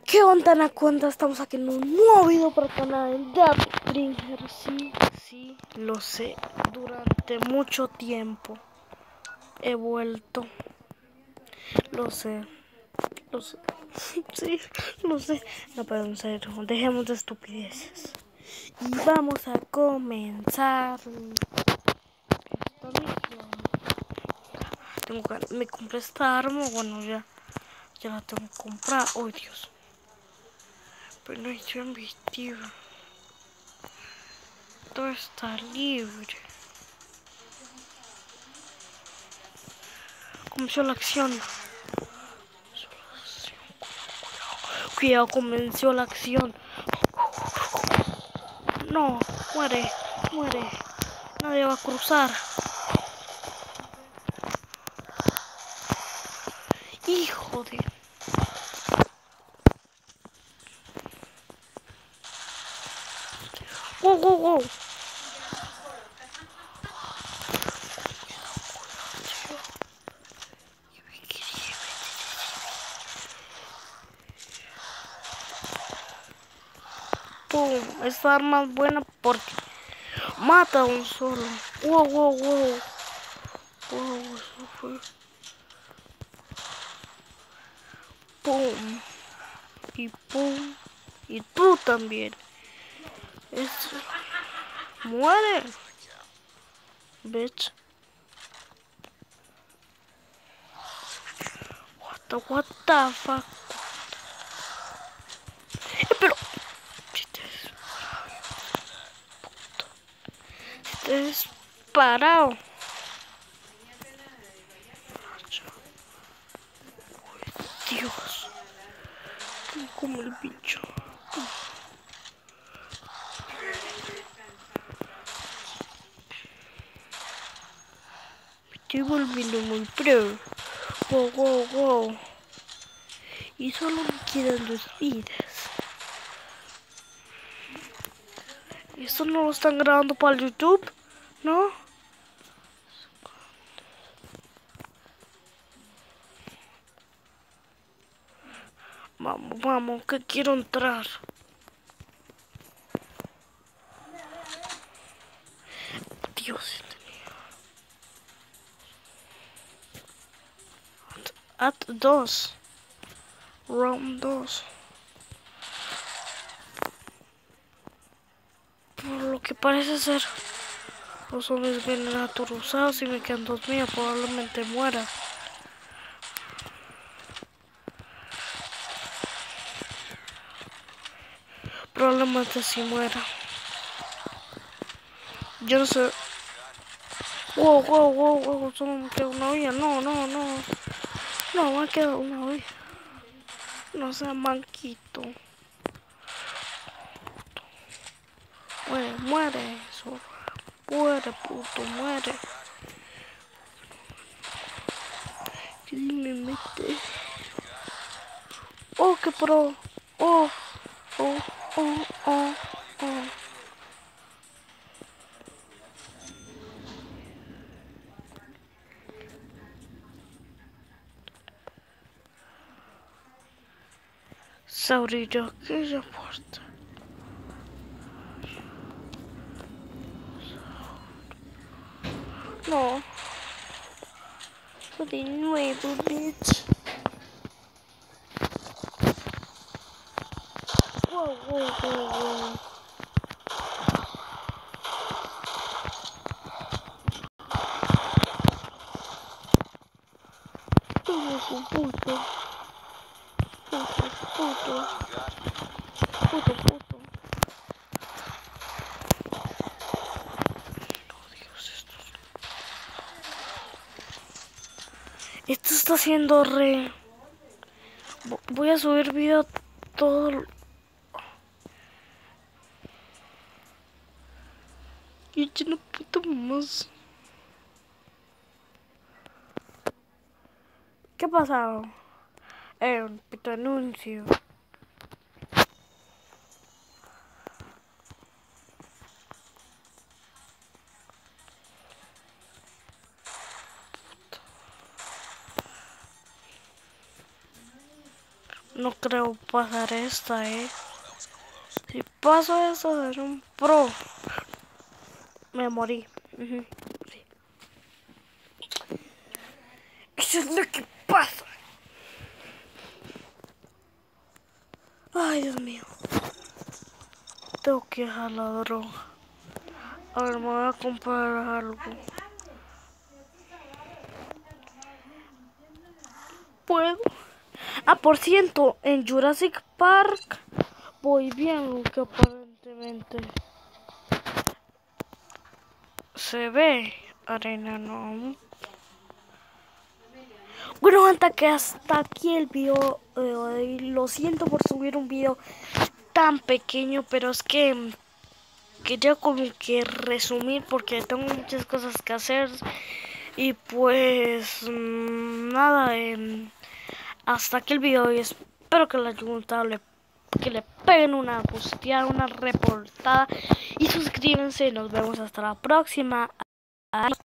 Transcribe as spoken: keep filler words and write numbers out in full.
¿Qué onda, Anaconda? Estamos aquí en un nuevo video para el canal de Stringer. Sí, sí, lo sé. Durante mucho tiempo he vuelto. Lo sé. Lo sé. Sí, lo sé. No, pero en serio, dejemos de estupideces. Y vamos a comenzar. Esta misión. Tengo que... Me compré esta arma. Bueno, ya. Ya la tengo que comprar. Oh, Dios. Pero no hice invisible. Todo está libre. Comenzó la acción. Cuidado, comenzó la acción. No, muere, muere. Nadie va a cruzar. Hijo de... Wow, wow, wow. Pum, esta arma es buena porque mata a un solo. Wow, wow, wow. Wow, eso fue. Pum. Y pum. Y tú también. Es... Muere. Bitch. What the, what the fuck. Eh, pero... Si te has... Te has parado. Dios. Como el bicho. Me estoy volviendo muy pro. Wow, wow, wow. Y solo me quedan dos vidas. ¿Y esto no lo están grabando para el YouTube? ¿No? Vamos, vamos, que quiero entrar. Dios. At dos. Round dos. Por lo que parece ser, los zombies vienen aturusados y me quedan dos mías. Probablemente muera. Probablemente sí muera. Yo no sé. Wow, wow, wow, wow. Solo me queda una olla. No, no, no. No, me queda una olla. No sea manquito. Muere, muere, zorra. Muere, puto, muere. ¿Qué me mete? Oh, qué pro. Oh, oh, oh, oh, oh. Saurillo, ¿qué es importa? No. De nuevo, bitch. Wow, wow, wow, wow. Todo con puto. Puto, puto. Puto, puto. Oh, Dios, esto. Esto está siendo re... Voy a subir video todo... Y yo no puedo más. ¿Qué ha pasado? Eh, un pito anuncio. No creo pasar esta, eh. Si paso eso, seré un pro. Me morí. Uh-huh. Sí. Eso es lo que pasa. Ay, Dios mío. Tengo que dejar la droga. A ver, me voy a comprar algo. ¿Puedo? Ah, por cierto, en Jurassic Park voy bien, aunque aparentemente se ve arena, no. Bueno, hasta que hasta aquí el video. Eh, lo siento por subir un video tan pequeño, pero es que quería como que resumir porque tengo muchas cosas que hacer. Y pues mmm, nada, eh, hasta aquí el video y espero que les haya gustado, le, que le peguen una gusteada, una reportada y suscríbanse. Nos vemos hasta la próxima. Adiós.